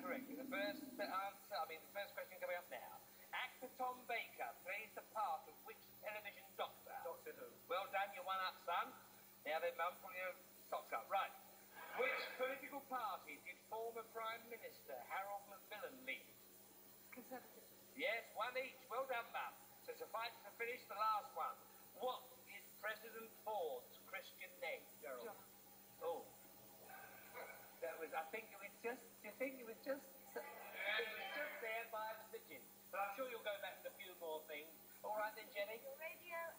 correctly. The first question coming up now. Actor Tom Baker plays the part of which television doctor? Doctor Who. Well done, you're one up, son. Now then, Mum, pull your socks up. Right. Which political party did former Prime Minister Harold Macmillan lead? Conservative. Yes, one each. Well done, Mum. So suffice to finish the last one. What is President Ford's Christian name? Gerald. John. Oh. That was, I think it was just, do you think it was just there by the pigeon? But I'm sure you'll go back to a few more things. All right then, Jenny?